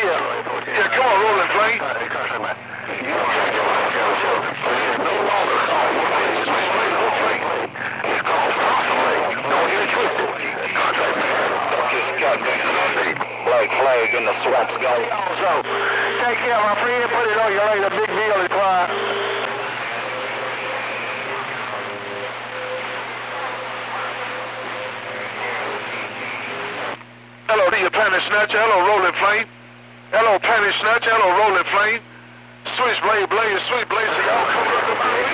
Yeah, come on, rolling plane. Black flag in the swamp's gone. So, take care, my friend. Put it on your leg. The big deal is quiet. Hello, to your panic snatcher. Hello, rolling flame. Hello, panic snatcher. Hello, rolling flame. Switchblade, blaze, switchblade. So y'all coming up to my way.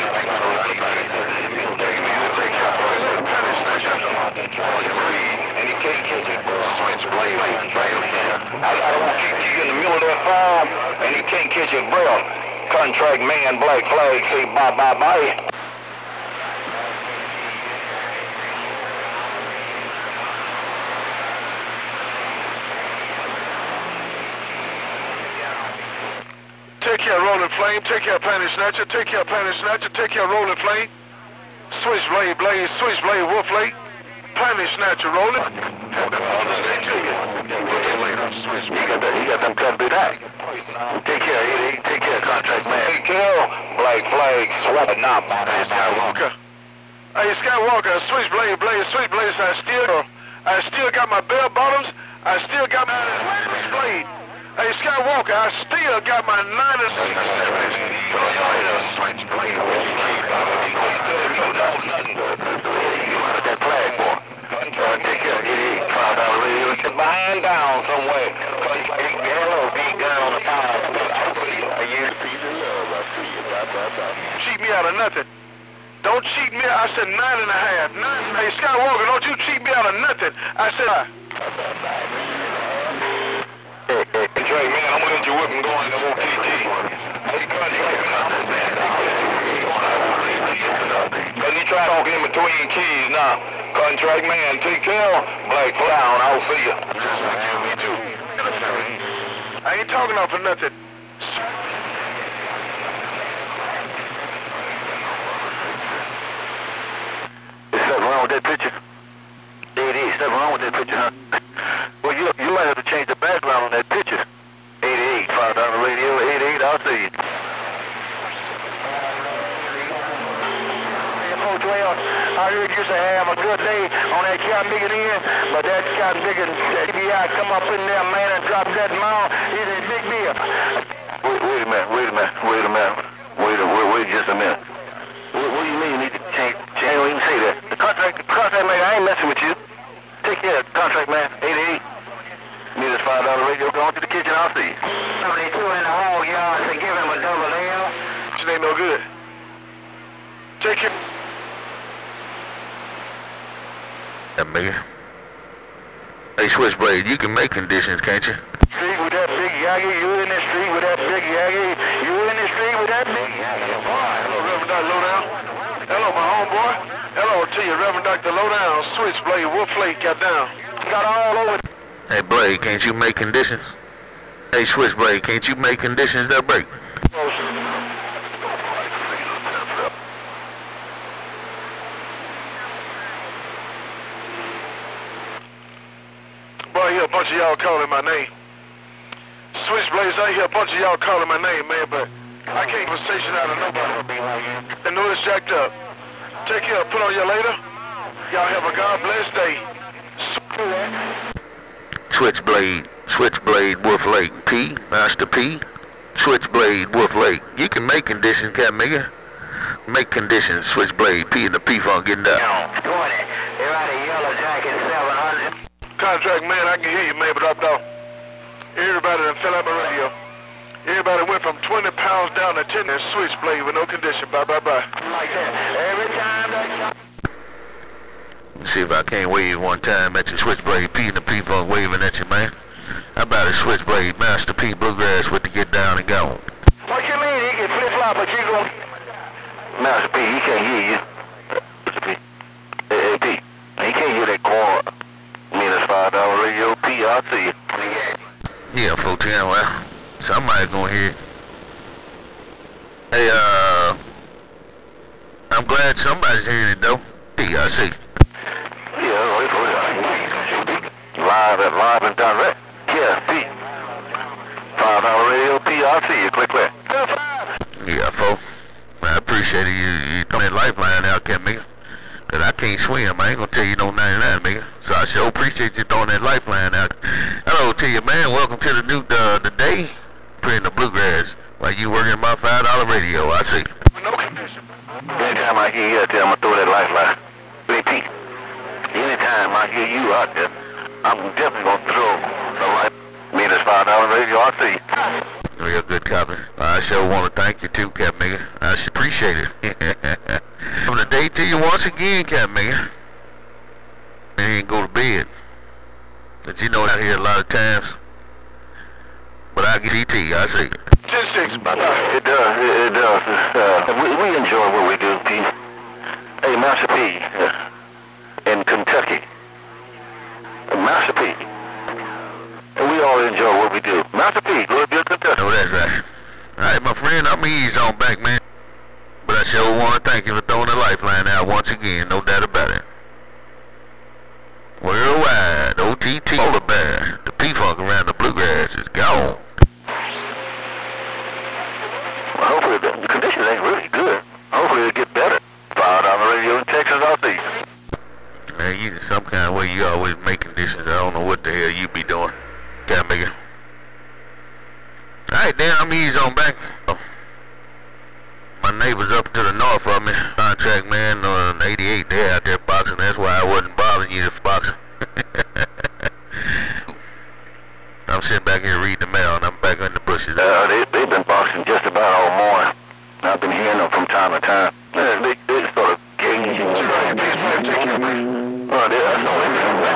And he can't catch it. Switchblade. I don't want to keep you in the middle of that farm, and he can't catch his breath. Contract man, black flag, say bye, bye, bye. Take care, rolling flame. Take care, panic snatcher. Take care, panic snatcher. Take care, rolling flame. Switchblade, blaze, switchblade, wolf lake. Panic snatcher, rolling. He got them cut bit out. Take care, Eddie. Take care, contract man. Take care, black flag, swap it now. Hey, Skywalker. Hey, Skywalker, switchblade, blaze, switchblade. I still got my bell bottoms. I still got my switchblade. Hey, Skywalker, I still got my 9 and 6. That flag, boy. Take care, Eddie. Behind down somewhere. Hello, big gun on the fire. Cheat me out of nothing. Don't cheat me. I said 9.5. 9. Hey, Skywalker, don't you cheat me out of nothing. I said. Contract man, I'm gonna let you whip and go in the OTT. Hey, you try to talk in between keys now. Contract man, take care. Black clown, I'll see you. Me too. I ain't talking off of nothing. Is something wrong with that picture? It is. Something wrong with that picture, huh? Well, you might have to change the background on that picture. 88, found on the radio. 88, I'll see you. 412, I heard you say have a good day on that cotton digging in, but that cotton digging TBI come up in there, man, and drop that mouth. It's a big deal. Wait a minute. Wait just a minute. What do you mean you need to change? I don't even say that. The contract man, I ain't messing with you. Take care, contract man. 88. Need us $5 radio. Go on to the kitchen. I'll see you. 72 in the hall yard. Say give him a double L. It ain't no good. Take care. Nigga. Hey, Switchblade, you can make conditions, can't you? Street with that big yaggy. You in the street with that big yaggy. You in the street with that big yaggy. Hello, Reverend Dr. Lowdown. Hello, my homeboy. Hello to you, Reverend Dr. Lowdown. Switchblade, wolf lake, got down. Got all over. Hey, Blade, can't you make conditions? Hey, Switchblade, can't you make conditions that break? Boy, I hear a bunch of y'all calling my name. Switchblades, I hear a bunch of y'all calling my name, man, but I can't conversation out of nobody. I know it's jacked up. Take care, put on you later. Y'all have a God bless day. Switchblade, Wolf Lake, P, Master P, Switchblade, Wolf Lake. You can make conditions, cat nigga. Make conditions, Switchblade, P and the P-Funk getting down. 20, they're out of Yellow Jacket 700. Contract man, I can hear you, man, but dropped off. Everybody that fell out my radio. Everybody went from 20 pounds down to 10 and Switchblade with no condition. Bye, bye, bye. Like that. Every time they... See if I can't wave one time at your Switchblade, P and the P-Funk waving at you, man. How about a Switchblade, Master P, Bluegrass with the get down and go? What you mean? He can flip-flop, but you gon'... Master P, he can't hear you. Master P. Hey, P, he can't hear that call. Minus $5 radio. P, I'll see you. Yeah, 14, well, somebody's gonna hear it. Hey, I'm glad somebody's hearing it, though. P, I see. Yeah, wait for it. Live and direct. Yeah, P. I'll see you. Click. Yeah, folks. I appreciate it. You throwing that lifeline out, Cat Nigga. Cause I can't swim. I ain't gonna tell you no 99, nigga. So I sure appreciate you throwing that lifeline out. Hello to you, man. Welcome to the new the day. Playing the bluegrass while you working my $5 radio. I see. No condition. Anytime I hear you out there, I'm gonna throw that lifeline. Hey, Pete. Anytime I hear you out there, I'm definitely gonna throw the lifeline. Me this $5 radio. I'll see you. Real good copy. I sure want to thank you too, Cap Nigga. I should appreciate it. From the day to you once again, Cap Nigga. You ain't go to bed. But you know out here a lot of times. But I get ET, I see. 10-6. It does. We enjoy what we do, Pete. Hey, Master P, in Kentucky. Master P. We all enjoy what we do. Master P, Louisville, Kentucky. Oh, that's right. Alright, my friend, I'm ease on back, man. But I sure want to thank you for throwing the lifeline out once again, no doubt about it. Worldwide, OTT, polar bear, the P-Funk around the bluegrass is gone. Well, hopefully the conditions ain't really good. Hopefully it'll get better. $5 radio in Texas, I'll see you. Man, you some kind of way you always make conditions. I don't know what the hell you be doing. Can't make it. Alright, then I'm easy on back. Oh. My neighbors up to the north of me, contract man on 88, they're out there boxing. That's why I wasn't bothering you to boxing. I'm sitting back here reading the mail and I'm back in the bushes. They've been boxing just about all morning. I've been hearing them from time to time. They sort of gauging. Oh, that's all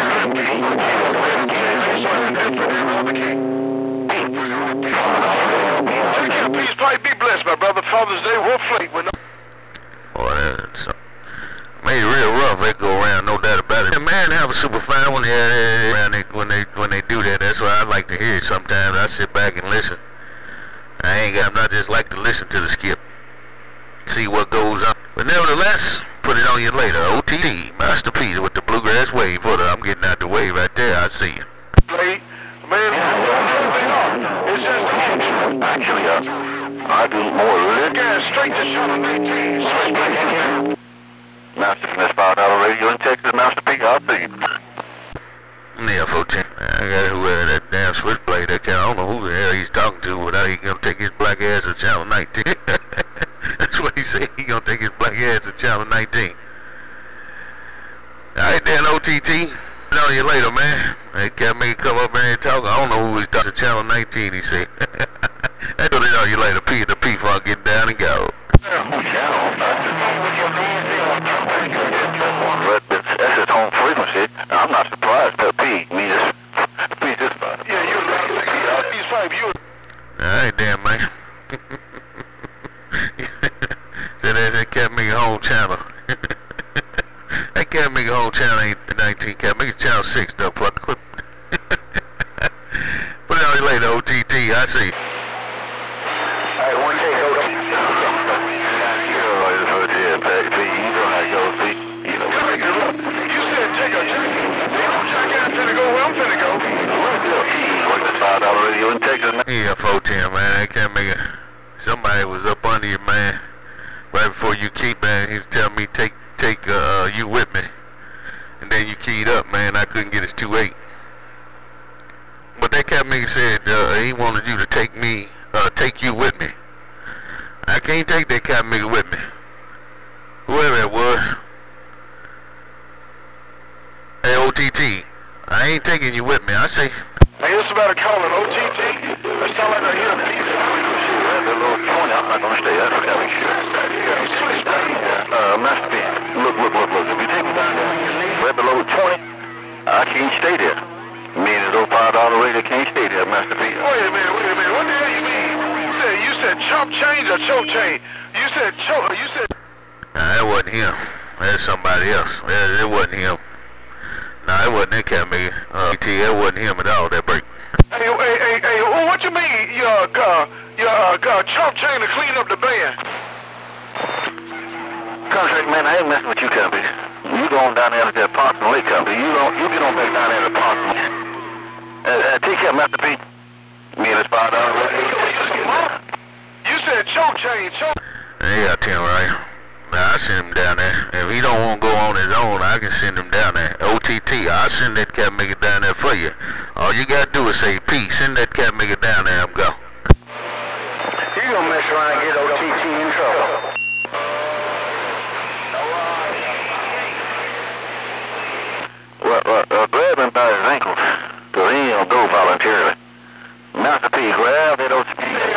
Please probably be blessed, my brother. Father's Day, we'll flake with no. Boy, that's made it real rough. They go around, no doubt about it. Man, have a super fine one here when they do that. That's why I like to hear it. Sometimes I sit back and listen. I'm not just like to listen to the skip, see what goes on. But nevertheless, put it on you later. OTT, Master P with the bluegrass wave. Hold on, I'm getting out the wave right there. I see you. Late, man. It's just actually, I do more liquor. gas straight to Channel 19. Switchbade. Master from this $5 radio in Texas, Master P, I'll see you. Yeah, 14. I got whoever that damn Switchblade, that guy, I don't know who the hell he's talking to without he gonna take his black ass to Channel 19. That's what he said, he gonna take his black ass to Channel 19. Alright then, OTT. Put on you later, man. They can't make it come up there and talk. I don't know who he's talking to. Channel 19, he said. That's what they on you later. The P-Funk get down and go. That's his home frequency. I'm not surprised that P means this. Yeah, you're he's 5 years. Alright, damn, man. So that can't make a home channel. That can't make a home channel ain't 19. Can't make it channel 6 though. Put it on you later, OTT. I see. Hey, one day, hold on. You said take a check. I'm finna go where I'm finna go. $5 radio in Texas. Yeah, 410, man. I can't make it. Somebody was up under you, man. Right before you keep, man. He's telling me take you with me. And then you keyed up, man. I couldn't get his 2.8. But that cat nigga said he wanted you to take you with me. I can't take that cat nigga with me. Whoever it was. Hey, OTT, I ain't taking you with me. I say. Hey, it's about a call an OTT. That sound like I hear a beat. The little 20, I'm not going to stay. That's what I'm sure. Master P, look. If you take me down there, right below 20, I can't stay there. Me and this old $5 radio can't stay there, Master P. Wait a minute. What the hell you mean? You said chop change or choke chain? You said choke. You said. Nah, that wasn't him. That's somebody else. It wasn't him. Nah, it wasn't that cat nigga. That wasn't him at all. That break. Hey, what you mean? Your chop chain to clean up the band? Contract man, I ain't messing with you company. You go on down there to that Parks and Lake company. You get on back down there to Parks. Take care, Master P. Me and this $5 radio. said choke chain, choke. Yeah, Tim, right? Now, I send him down there. If he don't want to go on his own, I can send him down there. OTT, I'll send that cat maker down there for you. All you got to do is say, P, send that cat maker down there, I'm go. You gonna mess around and get OTT in trouble. Well, grab him by his ankles, so he ain't gonna go voluntarily. Master P, grab that OTT.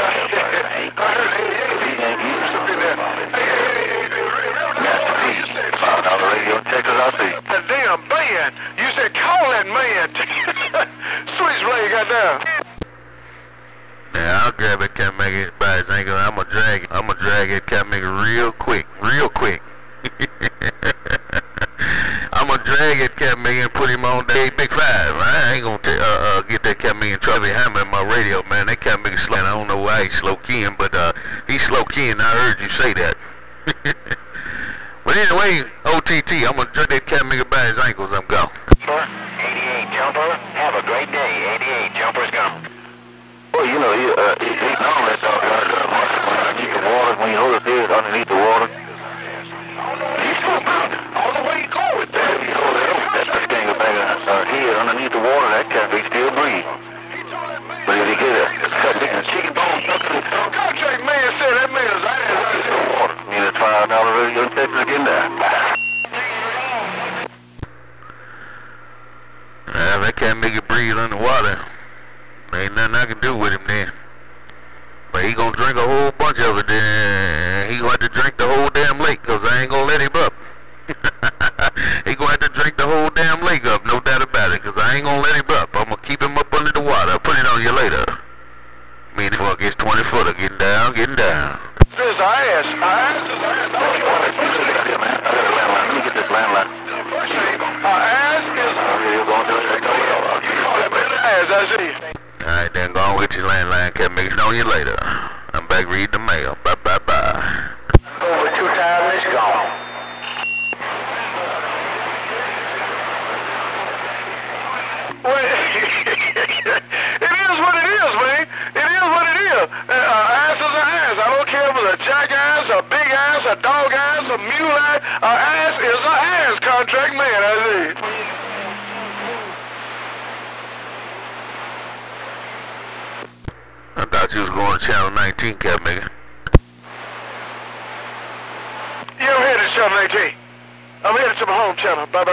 Master P, found on the radio in Texas, I see. The damn band. You said call that man. Switchblade got down. Now, I'll grab that cat maker by his ankle, I'm gonna drag that cat maker real quick. I'm gonna drag that cat maker and put him on that big five. I ain't gonna get that cat maker in trouble behind me in my radio, man. That cat maker slow. I don't know why he's slow keying, but he's slow keying. I heard you say that. But anyway, OTT, I'm gonna drag that cat maker by his ankles. I'm gone. 88 Jumper, have a great day. 88 Jumper's gone. Well, you know, he normally keep the water when you hold his head underneath the water. He's all the way he go with that. If you hold that thing back head underneath the water, that cat may still breathe. But if he get a chicken bone Contract man said that man is ass. water, I mean, it's $5 radio in Texas again there. That cat make it breathe underwater. Ain't nothing I can do with him then. But he gonna drink a whole bunch of it then. He gonna have to drink the whole damn lake, cause I ain't gonna let him up. He gonna have to drink the whole damn lake up, no doubt about it, cause I ain't gonna let him up. I'm gonna keep him up under the water. I'll put it on you later. Me and the fuck is 20 footer, getting down. His ass. Let me get this landline. Ass is ass, I see. Alright, then go on with your landline, cat make it on you later. I'm back reading the mail. Bye. Over 2 times, it's gone. Well, it is what it is, man. It is what it is. Ass is an ass. I don't care if it's a jackass, a big ass, a dog ass, a mule ass. Ass is an ass, contract man, I see. I thought you was going to channel 19, cat maker. Yeah, I'm headed to channel 19. I'm headed to my home channel. Bye.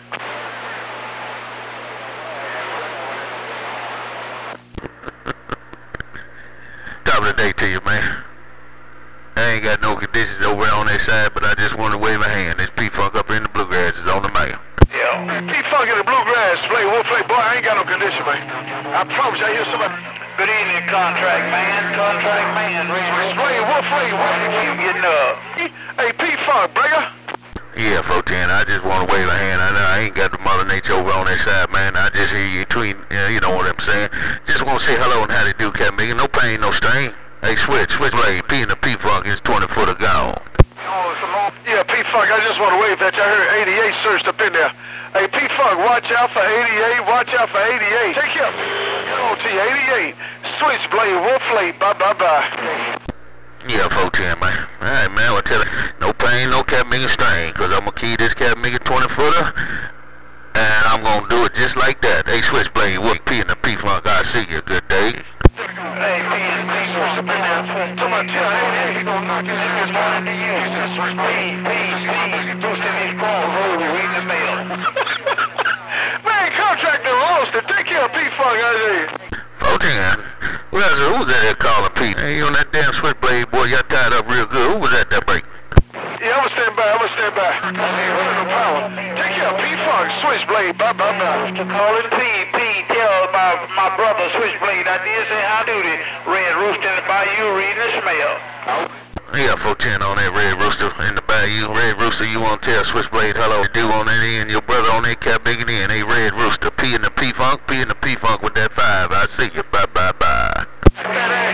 Top of the day to you, man. I ain't got no conditions over on that side, but I just want to wave a hand. This P-Funk up in the bluegrass is on the mail. Yeah, P-Funk in the bluegrass. We'll play. Boy, I ain't got no condition, man. I promise you, I hear somebody. Good evening, contract man. We'll play. Keep getting up. Hey, P-Funk, breaker. Yeah, 410, I just want to wave a hand. I know I ain't got the Mother Nature over on that side, man. I just hear you tweeting, you know what I'm saying. Just want to say hello and how they do, cat maker. No pain, no strain. Hey, Switchblade, P and the P-Funk is 20 footer gone. Yeah, P-Funk, I just want to wave at you. I heard 88 surged up in there. Hey, P-Funk, watch out for 88. Watch out for 88. Take care. Get on to you, 88. Switchblade, Wolflade. Bye. Yeah, 410, man. Alright, man, I'll tell you. No pain, no cat making strain, because I'm going to key this cat making 20 footer, and I'm going to do it just like that. Hey, Switchblade, what P and the P-Funk, I see you. Good day. Hey, P and P surged up in there. Somebody tell 88 he gonna knock his ass down to you. Boosting his phone, reading the mail. Man, contractor lost it. Take care of P-Funk, I see. 410. Who's that there calling Pete? Hey, you on that damn Switchblade, boy, y'all tied up real good. Who was that break? Yeah, I'm gonna stand by. I ain't running no power. Take care of P-Funk, Switchblade. Bye. Calling P, tell my brother Switchblade, I did say hi duty. Red Rooster in the bayou reading the smell. Yeah, 410 on that Red Rooster in the bayou. Red Rooster, you want to tell Switchblade hello? Do on that end, your brother on that cat big end. Hey, Red Rooster, P and the P-Funk with that 5. I see you. Bye. Up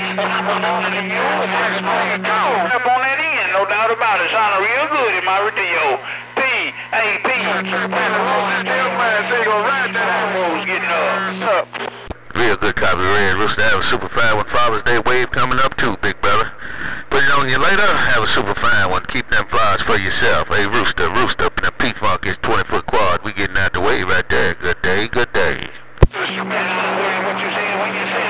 on that end, no doubt about it. Sounding real good in my radio. P. Getting up. Real good copy, Red Rooster. Have a super 5 with Father's Day wave coming up too, big brother. Put it on you later. Have a super fine one. Keep them flies for yourself. Hey, Rooster, Rooster, and the P-Funk is 20-foot quad. We getting out the way right there. Good day, good day. What you saying when you say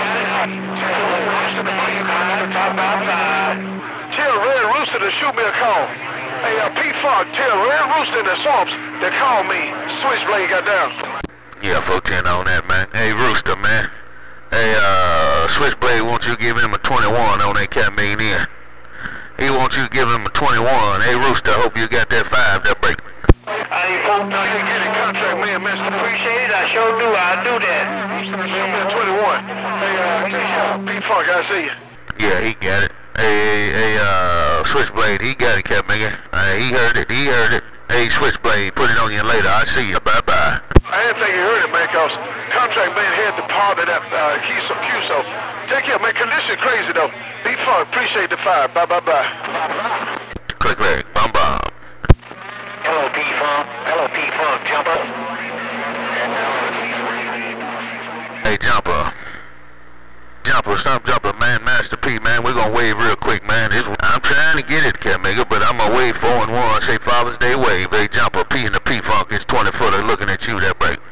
Tell Red Rooster to shoot me a call. Hey, P-Funk, tell Red Rooster in the swamps to call me. Switchbade got down. Yeah, 410 on that, man. Hey, Rooster, man. Hey, Switchblade wants you to give him a 21 on that cat million in. He wants you to give him a 21. Hey, Rooster, I hope you got that 5 that break. Hey, folks, Now you get it, contract man, Mr. appreciate it. I sure do. I do that. Shoot me a 21. Hey, P-Funk, I see you. Yeah, he got it. Hey, Switchblade, he got it, cat million. He heard it, he heard it. Hey, Switchblade, put it on you later. I see you. Bye-bye. I didn't think you heard it, man, cause contract man had the part of that QSO. Take care, man. Condition crazy though. P-Funk, appreciate the 5. Bye. Click leg, bum bum. Hello, P-Funk. Hello, P-Funk. Jumper. Hey, Jumper. Jumper, stop jumping, man. Master P, man. We're gonna wave real quick, man. I'm trying to get it, cat nigga, but I'm gonna wave 4 and 1. Say Father's Day wave. Hey, Jumper, P and the P-Funk is 20-footer looking at you that break.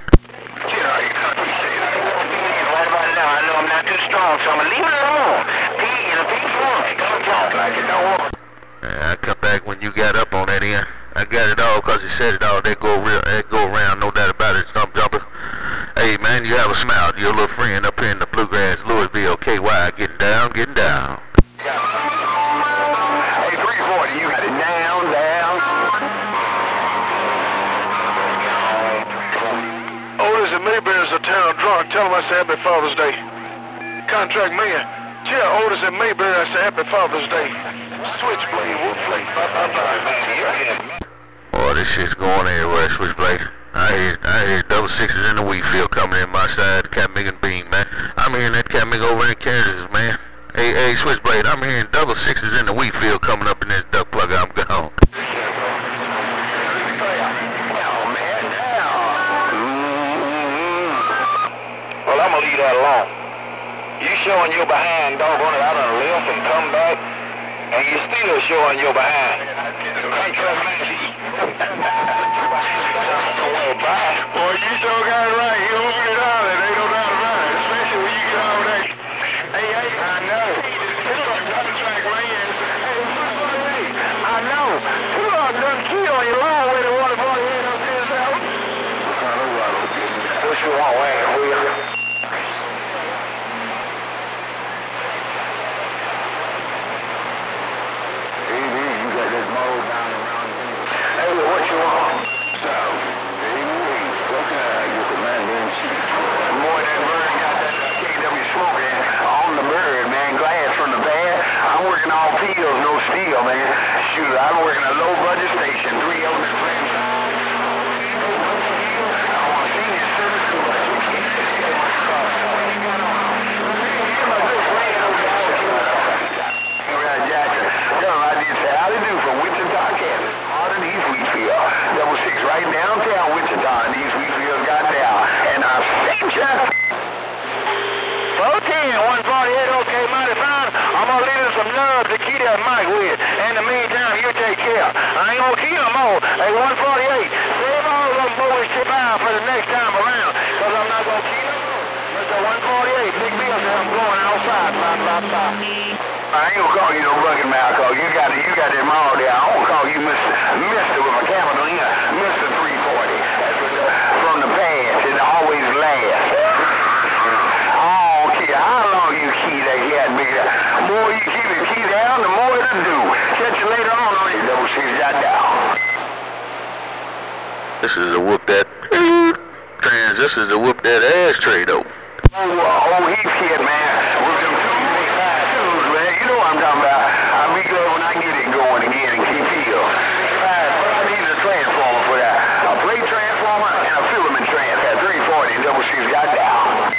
Right about now, I know I'm not too strong, so I'm gonna leave it alone. P and a P-Funk. Don't talk like it don't work. I come back when you got up on that end. I got it all because you said it all. That go around, no doubt about it. Stump Jumper. Hey, man, you have a smile. Your little friend up here in the Bluegrass, Louisville, KY, getting down. Hey, 340, you got it down. Otis and Mayberry's a town drunk. Tell him I say Happy Father's Day. Contract man, tell Otis and Mayberry I say Happy Father's Day. Switchblade, Wolfblade. Bye. Boy, this shit's going everywhere, Switchblade. I hear double sixes in the wheat field coming in my side, Cat Megan Bean, man. I'm hearing that Cat Megan over in Kansas, man. Hey, Switchblade, I'm hearing double sixes in the wheat field coming up in this duck plug. I'm gone. Well, I'm gonna leave that alone. You showing your behind, doggone it, out on the left and come back, and you still showing your behind. Boy, you sure got it right. You moved it out, and ain't no doubt about it. Especially when you get over there. Hey, I know. This is contract man. Hey, I know. You are done key on your long way to 148 up his house. What you want, Wayne? You got this mold down around here. Hey, what you want? Your commander-in-chief. Boy, that bird got that KW smoking on the bird, man. Glass from the van. I'm working all pills, no steel, man. Shoot, I'm working a low-budget station. 3 of them is playing. I want to see this citizen, but you can't. Jackson. Tell him I did say how to do from Wichita, Kansas. On in East Wheatfield. 66 right downtown Wichita, and East Wheatfield got down. And I sent ya. 410, 148, okay, mighty fine. I'm gonna leave you some love to keep that mic with. In the meantime, you take care. I ain't gonna keep them all. Hey, 148, save all of them boys chip out for the next time around, because I'm not gonna keep them all. Mr. 148, big bill said I'm going outside. Bye. I ain't gonna call you no bucket mouth, cause you got that mall there. I won't call you Mr. with my capital in, Mr. 340. That's what from the past, it always lasts. Oh, kid, how long you key that cat, big? The more you keep it key down, the more it'll do. Catch you later on your double six got down. This is a whoop that this is a whoop that ashtray though. Oh, he's kid, man. With them 2 big 5 twos, man. You know what I'm talking about. I'll be glad when I get it going again and keep healed. I need a transformer for that. A plate transformer and a filament transformer. 340 double six got down.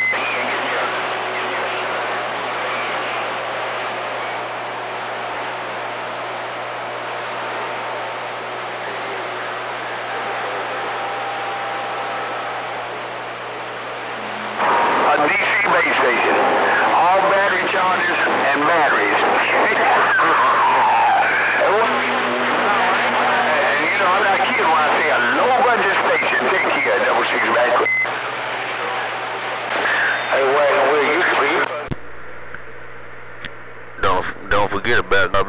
A DC base station. All battery chargers and batteries.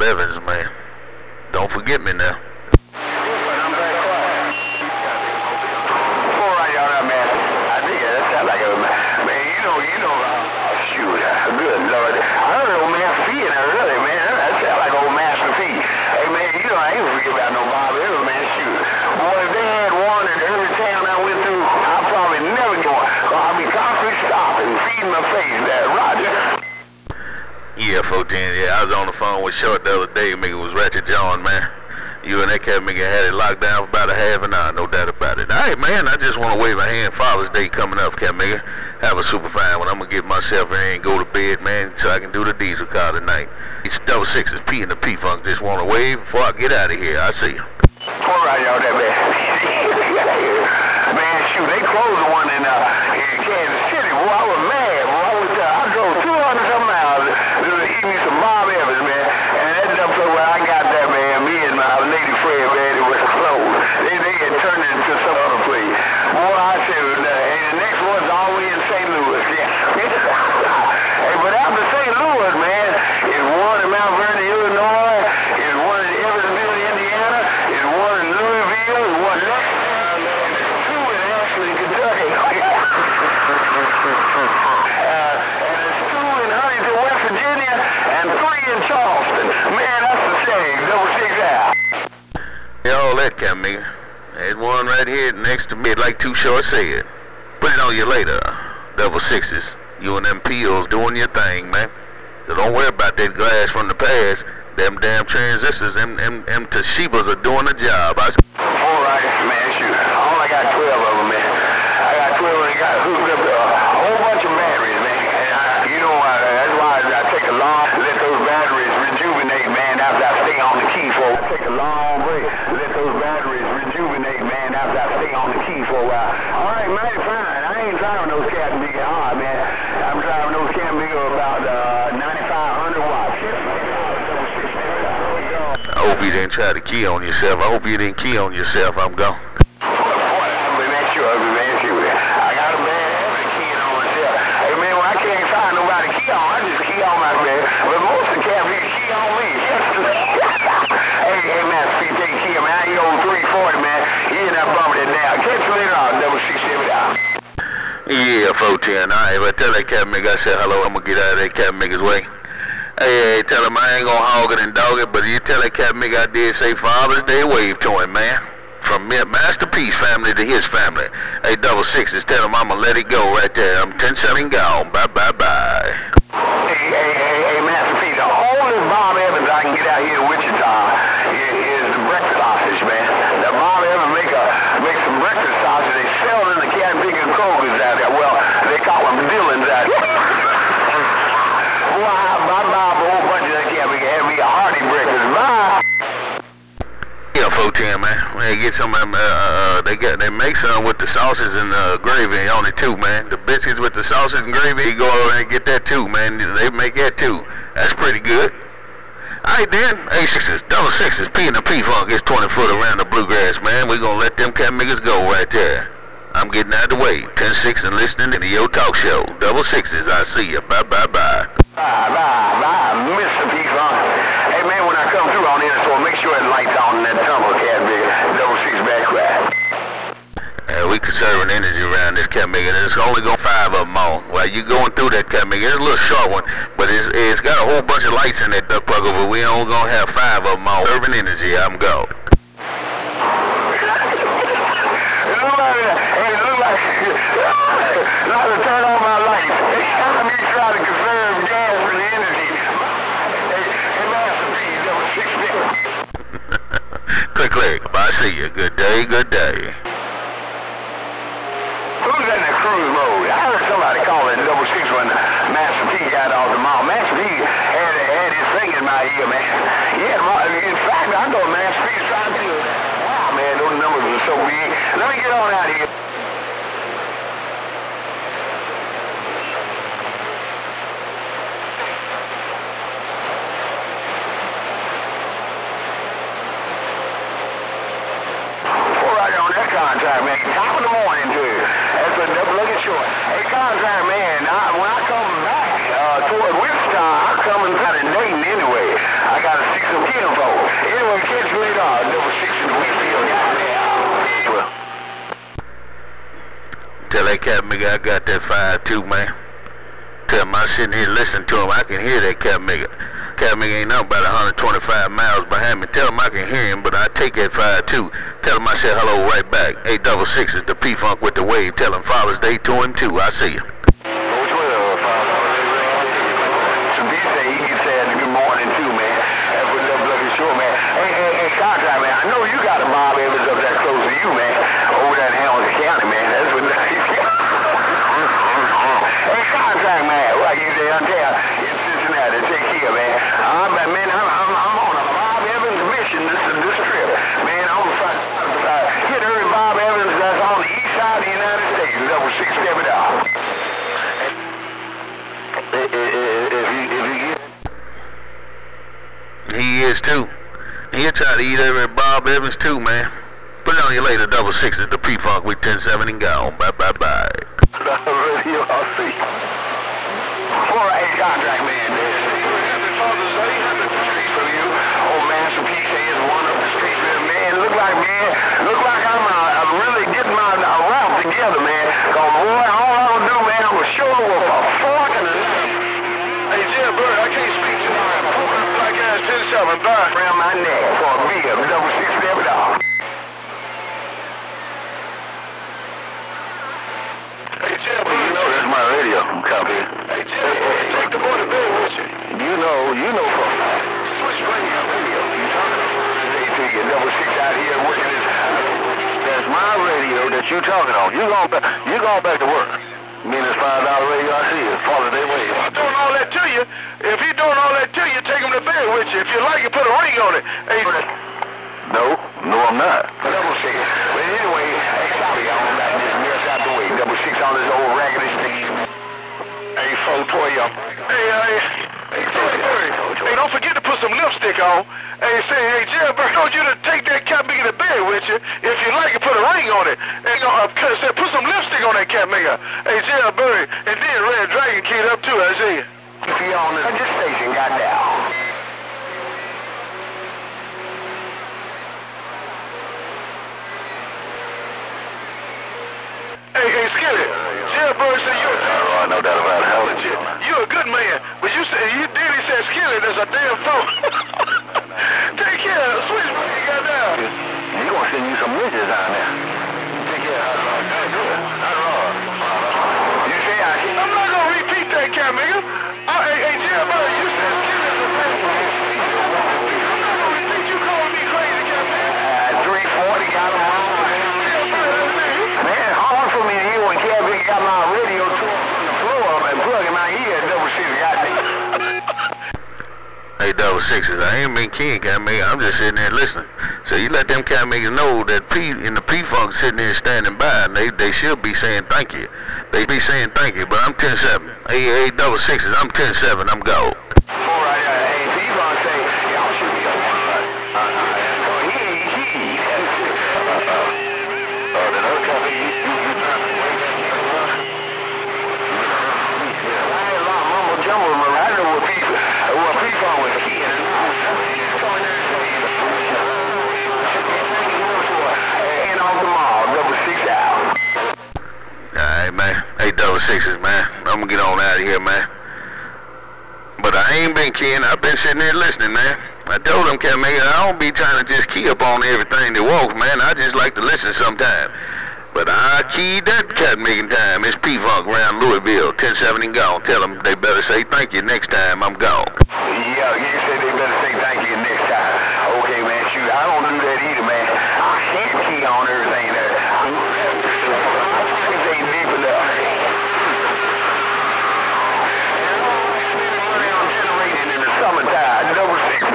Evans, man. Don't forget me now. Good Lord. I heard old Master P in there early, man. That sound like old Master P. Hey, man, you know, I ain't forget about no Bob Evans, man. Shoot. Boy, if they had one in every town I went through, I'd probably never go. I'd be constantly stopping, feeding my face there. Roger. Yeah, 410, yeah. I was on the phone with Short the other day, nigga. It was Ratchet John, man. You and that cat nigga had it locked down for about a half an hour, no doubt about it. Hey, man, I just want to wave a hand. Father's Day coming up, cat nigga. Have a super fine one. I'm going to get myself in and go to bed, man, so I can do the diesel car tonight. It's 66 P and the P-Funk. Just want to wave before I get out of here. I see you. All right, y'all, that man. Man, shoot, they closed the one in Kansas City. Boy, I was mad. Boy, I drove 200-some miles to eat me some Bob Evans, man. And that dump so where I got that, man, me and my lady friend, man, it was closed. They had turned it into some other place. Boy, I said, hey, the next one's all the way in St. Louis. Yeah. Hey, but after St. Louis, man, is one in Mount Vernon, Illinois, is one in Evansville, Indiana, is one in Louisville, is one in Lexington, and there's two in Ashland, Kentucky. And there's two in Huntington, West Virginia, and three in Charleston. Man, that's the shame. Double six out. Yeah, all that cat nigga. There's one right here next to me, like Too Short said. Put it on you later. Double sixes. You and them pills doing your thing, man. So don't worry about that glass from the past. Them damn transistors, them Toshibas are doing the job. All right, man, shoot. All I got 12 of them, man. I got 12 and I got hooked up to a whole bunch of batteries, man. And you know, that's why I take a long, let those batteries rejuvenate, man, after I stay on the key for. Take a long break, let those batteries rejuvenate, man, after I stay on the key for a while. All right, mighty fine. I ain't driving those cat big hard, man. I'm driving those cat big about 9,500 watts. I hope you didn't try to key on yourself. I hope you didn't key on yourself. I'm gone. I got a man having keying on myself. Hey, man, when I can't find nobody to key on, I just key on my man. But most of the cats be key on me. Hey, man, speak, take key, man. I ain't old 340, man. He ain't not bumping it down. Catch you later on, double 67 out. Yeah, 410. All right, but tell that cat nigga I said hello. I'm going to get out of that cat nigga's way. Hey, tell him I ain't gonna hog it and dog it, but you tell that cat nigga I did say Father's Day wave to him, man. From Master P's family to his family. Hey, double sixes, tell him I'ma let it go right there. I'm 10-7 gone. Bye. Hey, Master P, the only Bob Evans I can get out here in Wichita is the breakfast sausage, man. The Bob Evans make some breakfast sausage. They sell it in the Cat Pig and Kroger's out there. Well, they call them Dillons out there. Boy, I buy a whole bunch of that Cat Pig and have me a hearty breakfast. Bye. Yeah, 410, man. Hey, get some of them, they make some with the sausage and gravy on it too, man. The biscuits with the sausage and gravy, you go over and get that too, man. They make that too. That's pretty good. Alright then, hey, sixes, double sixes, P and the P-Funk is 20 foot around the bluegrass, man. We gonna let them cat niggas go right there. I'm getting out of the way. 10-6 and listening to your talk show. Double sixes, I see you. Bye. Bye, Mr. P-Funk. Hey, man, when I come through on this, so make sure the light's on in that tumble, cat big. Double six back right. We conserving energy around this cat nigga. There's only going 5 of them on. While you going through that cat nigga, it's a little short one, but it's got a whole bunch of lights in that duck plug over. We only gonna have 5 of them on. Urban energy, I'm go. Not to turn on my lights. I'm here trying to conserve gas for the energy. Hey, Master P, double six Click. I see you. Good day. Who's in the cruise mode? I heard somebody call it double six when Master P got off the mall. Master P had his thing in my ear, man. Yeah, in fact, I know Master P trying to do it. Wow, man, those numbers are so big. Let me get on out of here. Contract, man. Top of the morning, dude. That's a double looking short. Hey, contract, man. When I come back toward Wichita, I'm coming out of Dayton anyway. I got a 6 Tell that cat nigga I got that 5-2, man. Tell him I'm sitting here listening to him. I can hear that cat nigga. Cat nigga ain't nothing about 125 miles behind me. Tell him I can hear him, but I take that 5-2. Tell him I said hello right back. 866 is the P-Funk with the wave. Tell him Father's Day to him too. I see you. Good morning too, man. That's what I'm looking sure, man. Hey, contract, man. I know you got a Bob Evans up that close to you, man. Over there in Hamilton County, man. That's what. Hey, contract, man. Like you say, I'm telling you, in Cincinnati, take care, man. I'm on a Bob Evans mission this trip, man. I'm gonna hit every Bob Evans that's on the east side of the United States. That was 6 stepping out. He is too. He'll try to eat every Bob Evans too, man. Put it on you later, 66 is the P-Funk with 10-7 and gone. Bye. Radio, I'll see. 4-8 contract, man. Happy Father's Day. Happy street for you. Old Master P says one up the street, man. Look like I'm really getting my route together, man. Cause boy, all I'm gonna do, man, I'm gonna show up with a fork and a... Hey, Jim Bird, I can't speak tonight. Black ass 10-7, bye. Around my neck for a beer, 66 stepping out. Hey, Jim Bird, You know that's my radio copy. hey, Jim Bird, take the boy to bed with you. You know from Switchbade radio. you talking about today to you, 66 out here working this. That's my radio that you talking on. You going back to work. Mean this $5 radio I see is Father's Day wave. If he's doing all that to you, take him to bed with you. If you like it, put a ring on it. Hey, No, I'm not. 66. But anyway, hey, sorry, I'm back this mess out the way. 66 on this old raggedy stick. Hey, 412. Hey, don't forget to put some lipstick on. Hey, Jim Bird, I told you to take that cat nigga to bed with you. If you like it, put a ring on it. Hey, put some lipstick on that cat nigga. Hey, Jim Bird, and then Red Dragon keyed up too, I see you. If you on the station, got down. Hey, Skillet, Jim Bird said you're I know that about how legit. a good man, but he said Skillet is a damn fool. Take care, Switchbade, you got down. He gonna send you some midgets down there. Take care, You say I can't. I'm not gonna repeat that, cat nigga. Hey, Jim Bird, you said Skillet is a damn fool. I'm not gonna repeat you calling me crazy, cat nigga. 340 got him on. Jim Bird, that's me. Man, hard for me to hear when Kevin got my radio torn from the floor and plug in my ear. 66 got me. Hey, 66, I ain't been king, cat nigga. I'm just sitting there listening. So you let them cat niggas know that in the P-Funk sitting there standing by, and they should be saying thank you. They be saying thank you, but I'm 10-7. Hey, 66, I'm 10-7, I'm go. Hey, P-Funk say, y'all should be on one. That other company, you trying to wake that I ain't a lot of mumble jumble, man. I know what P-Funk was keying and coming there and saying, and off the mall, 66 out. Alright, man. Hey, 66s, man. I'm gonna get on out of here, man. But I ain't been keying. I've been sitting there listening, man. I told him, cat nigga, I don't be trying to just key up on everything that walks, man. I just like to listen sometimes. But I keyed that cat making time. It's P-Funk around Louisville, 10-7 and gone. Tell them they better say thank you next time I'm gone. Yeah, you say they better say thank you next time. Okay, man, shoot, I don't do that either, man. I can't key on everything there. It ain't deep enough. I'm generating in the summertime. 66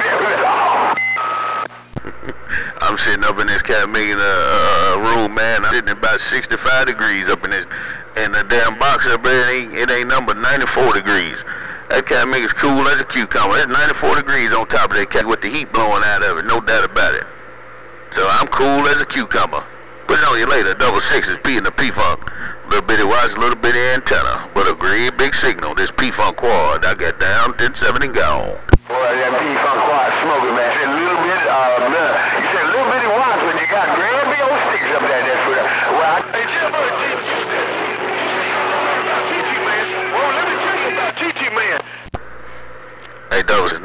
I'm sitting up in this cat making room, man. I'm sitting at about 65 degrees up in this, and the damn box up there, it ain't number 94 degrees. That cat maker's cool as a cucumber. It's 94 degrees on top of that cat with the heat blowing out of it, no doubt about it. So I'm cool as a cucumber. Put it on you later, 66 P in the P-Funk. Little bitty watch, little bitty antenna, but a great big signal. This P-Funk quad, I got down 10-7 and gone. Boy, that P-Funk quad smoking, man. Said a little bit, you said a little bitty watch when you got grand big old sticks up there. That's what. Well, Hey, Jim Bird, you said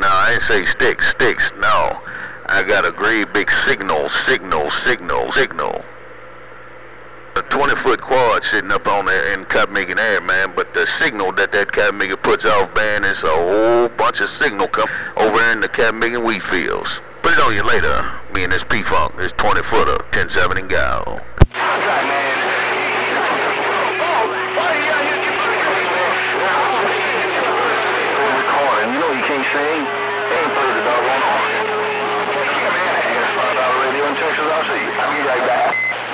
No, I ain't say sticks. No, I got a great big signal. A 20-foot quad sitting up on there in Cotton Making Air, man. But the signal that Cotton Making puts off, man, is a whole bunch of signal come over in the Cotton Making wheat fields. Put it on you later. Me and this P-Funk, this 20-footer, 10-7 and go. You know you can't sing. They ain't played the doggone horn. Radio in Texas, I'll see you. I'll be right back.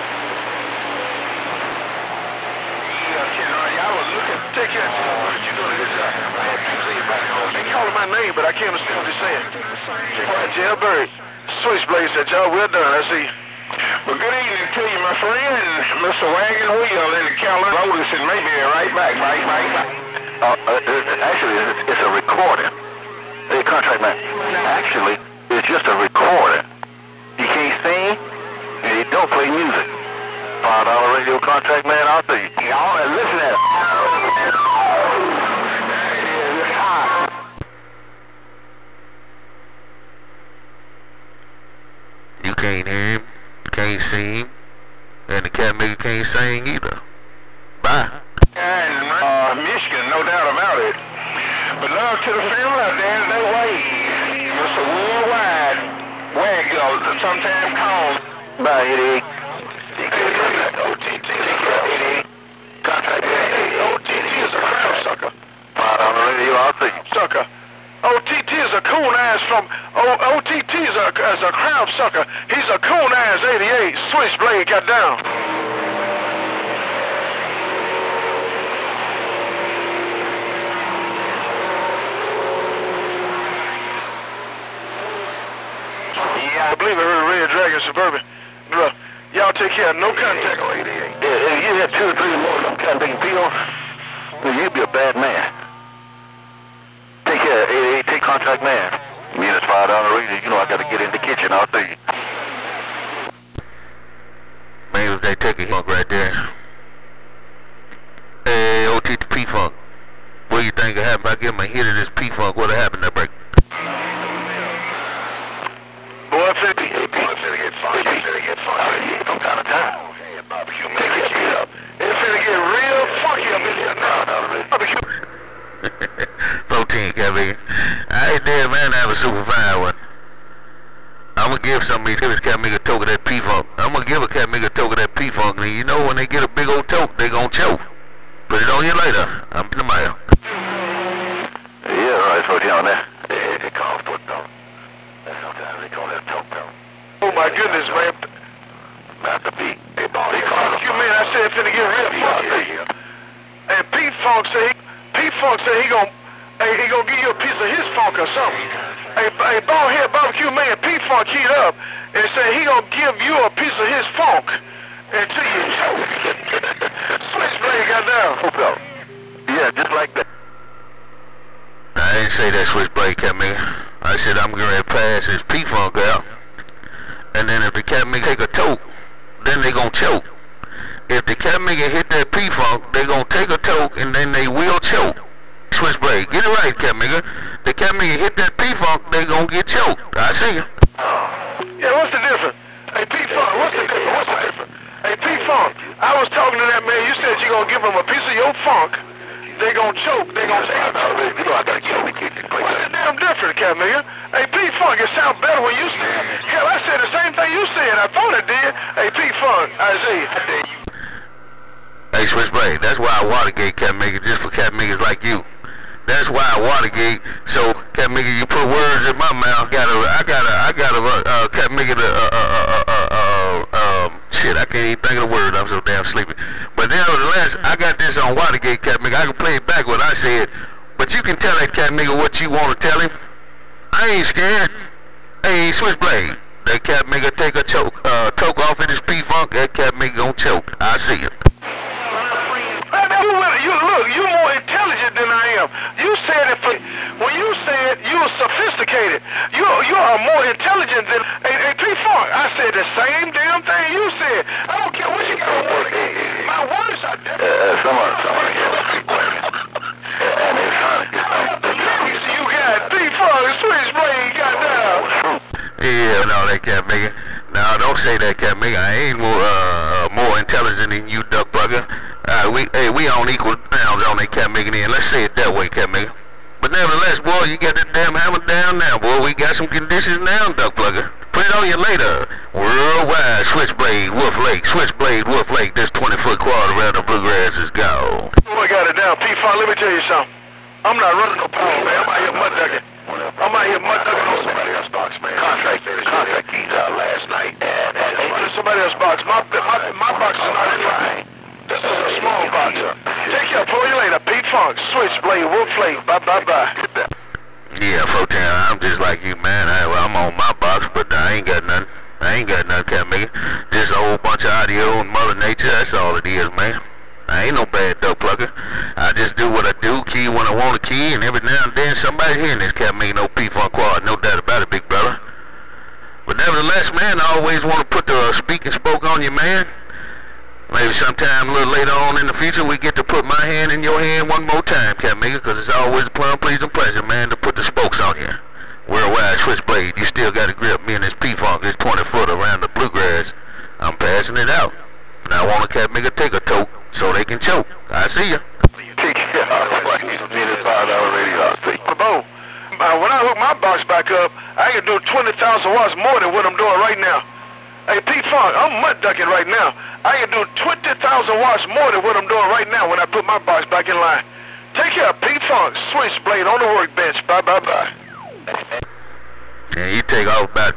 Take care. You're doing a good job. They calling my name, but I can't understand what they're saying. Jailbird, Switchbade said, y'all, well done. I see. Well, good evening to you, my friend. Mr. Wagon Wheel in the Carolina. Lotus and maybe right back. Actually, it's a recording. Hey, contract man. Actually, it's just a recording. You can't sing, and you don't play music. $5 radio contract man, I'll see you. Y'all, listen to it. You can't hear him, can't see him, and the cat maker can't sing either. Bye. And Michigan, no doubt about it. But love to the family out there, that way. It's a worldwide wag, sometimes called. Bye, Eddie. OTT. Contract. OTT is a crowd sucker. On the radio, I'll see you. Sucker. OTT is a coon ass from OTT is a crowd sucker. He's a coon ass 88. Switchblade got down. Yeah, I believe I heard Red Dragon Suburban. Look, y'all take care. No contact. If you had 2 or 3 more of them kind of big pills, then you'd be a bad man. Take care, 88, take contract man. Me and this $5 radio, you know I gotta get in the kitchen, I'll see you. Maybe if they take a funk right there. Hey, OTT P-Funk. What do you think will happen if I give him a hit of this P-Funk? What'll happen to that break? Boy, finna get funky. From time to time. Barbecue, man, get up. It's finna get real funky up in here now. Barbecue. Protein, Kevin. I ain't there, man. I have a super fine one. I'm gonna give some of these cat make a toke of that P-Funk. I'm gonna give a cat make a toke of that P-Funk. And you know when they get a big old toke, they gonna choke. Put it on you later. I'm in the mail. Yeah, right, so on that. They call it foot though. Sometimes they call that toke though. Oh my goodness, man. About to be. Hey, barbecue, man, I said it's finna get real funky. And P-Funk said he gonna give you a piece of his funk or something. Hey, bald head barbecue man, P-Funk keyed up and said he gonna give you a piece of his funk until you choke. Switchblade got down. Yeah, just like that. I didn't say that Switchblade cat maker. I said I'm gonna pass his P-Funk out. And then if the cat maker take a toke, then they gonna choke. If the cat maker hit that P-Funk, they gonna take a toke and then they will choke. Switchblade, get it right, cat maker. The cat maker hit that P-Funk, they gonna get choked. I see you. Yeah, what's the difference? Hey, P-Funk, what's the difference? Hey, P-Funk, I was talking to that man. You said you gonna give him a piece of your funk. They gonna choke. They gonna take a toke. You know I gotta get over here. What's the damn difference, cat maker? Hey, P-Funk, it sounds better when you say it. Hell, I said the same thing you said. I thought it did. Hey, P-Funk, Isaiah. Hey, Switchblade, that's why I watergate cat maker, just for cat makers like you. That's why I watergate. So, cat maker, you put words in my mouth. I gotta cat maker shit, I can't even think of the word. I'm so damn sleepy. But nevertheless, I got this on watergate cat maker. I can play it back what I said. But you can tell that cat maker what you want to tell him. I ain't scared. Hey, Switchblade, that cat maker take a toke off in his P-Funk. That cat maker gonna choke. I see it. You more intelligent than I am. You said it when you said you were sophisticated. You are more intelligent than a P-Funk. I said the same damn thing you said. I don't care what you got to work. My words are different. Someone. You got P-Funk, Switch No, don't say that, Cat Mega. I ain't more intelligent than you, duck plugger. We on equal grounds on that, Cat Mega. Then let's say it that way, Cat Mega. But nevertheless, boy, you got that damn hammer down now, boy. We got some conditions now, duck plugger. Put it on you later. Worldwide, Switchblade, Wolf Lake, Switchblade, Wolf Lake. This 20-foot quad around the bluegrass is gone. Oh, I got it down. P-Funk, let me tell you something. I'm not running no power, man. I'm out here mud ducking. I'm out here mud ducking on somebody else's box, man. Contract keys out last night. Somebody else's box. My box is not in line. This is a small box. Take care. Pull you later. P-Funk, Switchblade, Wolf Lake. Bye. Yeah, Photon, I'm just like you, man. I'm on my box, but I ain't got nothing. Cat Mega. Just a whole bunch of audio and Mother Nature. That's all it is, man. I ain't no bad duck plucker. I just do what I do, key when I want to key, and every now and then somebody hearing this Cat Mega, no P-Funk quad, no doubt about it, big brother. But nevertheless, man, I always want to put the speak and spoke on you, man. Maybe sometime a little later on in the future we get to put my hand in your hand one more time, Cat Mega, because it's always a plum, pleasing pleasure, man, to put the spokes on you. Worldwide Switchblade, you still got to grip me and this P-Funk, this 20-foot around the bluegrass. I'm passing it out. And I want a Cat Mega take a toke so they can choke. I see ya. Take care. $5 radio. Bo, when I hook my box back up, I can do 20,000 watts more than what I'm doing right now. Hey, P-Funk, I'm mud ducking right now. I can do 20,000 watts more than what I'm doing right now when I put my box back in line. Take care, P-Funk, Switchblade on the workbench. Bye. Yeah, you take off about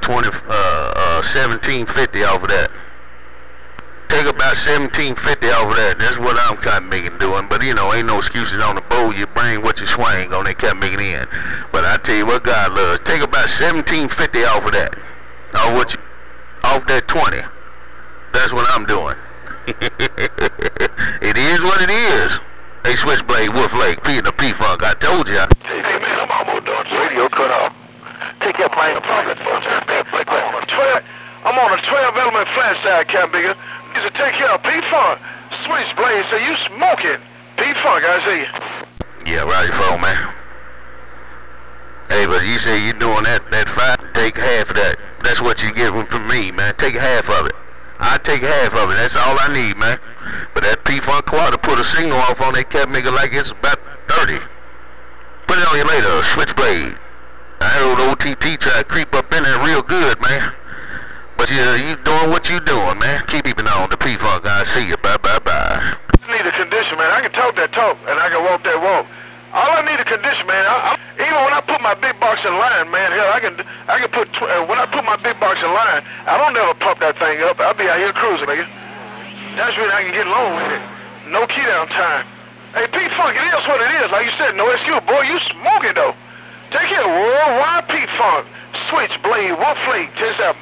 1750 off of that. Take about 1750 off of that. That's what I'm Cat Mega doing. But you know, ain't no excuses on the bow. You bring what you swing on that Cat Mega in. But I tell you what God loves. Take about 1750 off of that. Off that 20. That's what I'm doing. It is what it is. Hey, Switchblade, Wolf Lake, P and the P-Funk. I told you. Hey man, I'm almost done. Radio cut off. Take your plane. I'm on a 12 element flat side, Cat Mega. You should take care of P-Funk. Switchblade, say you smoking. P-Funk, I see you. Yeah, right, phone, man. Hey, but you say you doing that 5, take half of that. That's what you get from me, man. Take half of it. I take half of it. That's all I need, man. But that P-Funk quad to put a single off on that Cat Mega like it's about 30. Put it on you later, Switchblade. I heard OTT try to creep up in there real good, man. But you doing what you doing, man. Keep keeping on the P-Funk. I see you. Bye. I need a condition, man. I can talk that talk, and I can walk that walk. All I need a condition, man. Even when I put my big box in line, man, hell, I can put, when I put my big box in line, I don't never pump that thing up. I'll be out here cruising, nigga. That's when I can get along with it. No key down time. Hey, P-Funk, it is what it is. Like you said, no excuse. Boy, you smoking, though. Take care, worldwide P-Funk. Switchblade, Wolf Lake, 10-7.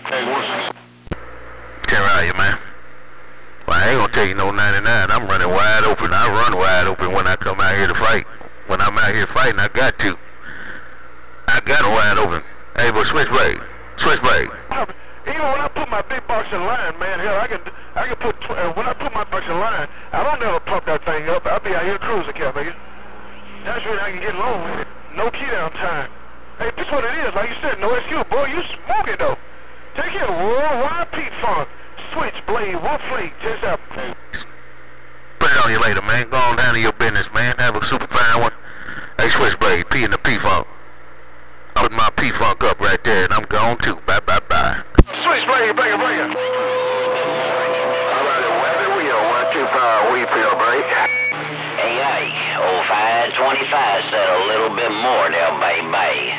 Tell you, man. Well, I ain't gonna tell you no 99. I'm running wide open. I run wide open when I come out here to fight. When I'm out here fighting, I got to. I got it wide open. Hey, but Switchblade. Even when I put my big box in line, man, hell, I can put, when I put my box in line, I don't never pump that thing up. I'll be out here cruising, Cat Mega. That's when I can get along with it. No key down time. Hey, this what it is. Like you said, no excuse. Boy, you smoking, though. Take care, worldwide P-Funk. Switchblade, Wolf Lake, 10-7. Put it on you later, man. Go on down to your business, man. Have a super fine one. Hey, Switchblade, P and the P-Funk. I'll put my P-Funk up right there, and I'm gone too. Bye. Switchblade, bring it. All right, weather wheel, 1-2 wheel pill break. Hey, old 525 said a little bit more there, baby.